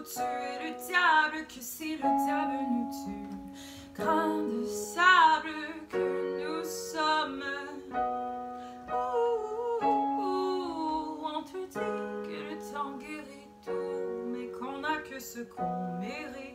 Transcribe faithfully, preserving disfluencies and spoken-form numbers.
tuer le diable, que si le diable nous tue. Grain de sable que nous sommes. Ouh, ouh, ouh, on te dit que le temps guérit tout, mais qu'on n'a que ce qu'on mérite.